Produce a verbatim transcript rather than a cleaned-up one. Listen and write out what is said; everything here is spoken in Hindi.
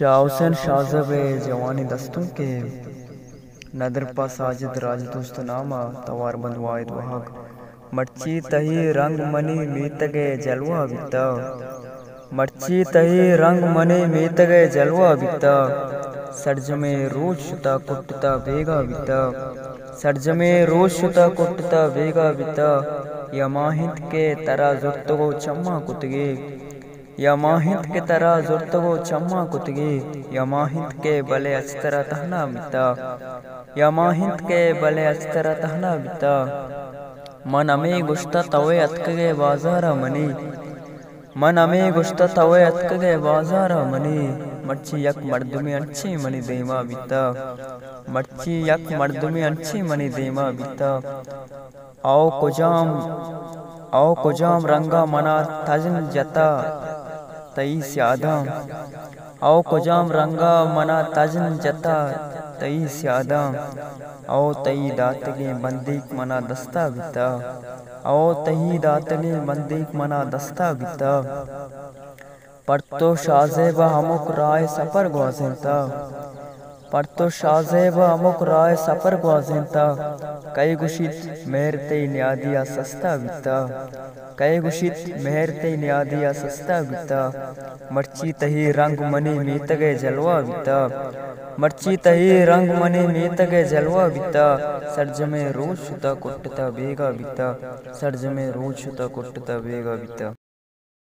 शाह हुसैन शाहज़ब जवानी दस्तों के नदर पा साजिद राज दोस्त नामा तवार बंद वायद वहाग मर्ची तही रंग मनी मीतगे जलवा बिता मर्ची तही रंग मनी मीतगे जलवा बिता सरजमे रोज शुता कुटता बेगा बिता सरजमे रोज शुता कुटता बेगा बिता या माहित के तरा जुर्तगो चम्मा कुतगे या माहित के तरह जुर्तगो चम्मा कुतगी या माहित के बले अस्तरा तहना बिता या माहित के बले अस्तरा तहना बिता मन अमे गुश्ता तवे अतकगे बाजारा मनी मन अमे गुश्ता तवे अतकगे बाजारा मनी मर्ची यक मर्द में अच्छी मनी देमा बिता मर्ची यक मर्द में अच्छी मनी देमा बिता आओ कुजाम आओ कुजाम रंगा मना तजन जता तई स्यादा आओ कुजाम रंगा मना तजन जता तई स्यादा आओ तई दातगे बंदीक मना दस्ता बिता आओ तई दातगे बंदीक मना दस्ता बिता पर तो शाहज़ेबा हमुक राय सफर ग्वाज़ेंता पर तो शाहज़ेबा हमुक राय सफर ग्वाज़ेंता कई गुशित मेहर ते न्यादिया सस्ता बिता कई गुशित मेहर ते न्यादिया सस्ता बिता मर्ची तही रंग मनी मीतगे जलवा बिता मर्ची तही रंग मनी मीतगे जलवा बिता सरजमे रोज शुता कुटता बेगा बिता सरजमे रोज शुता कुटता बेगा बिता।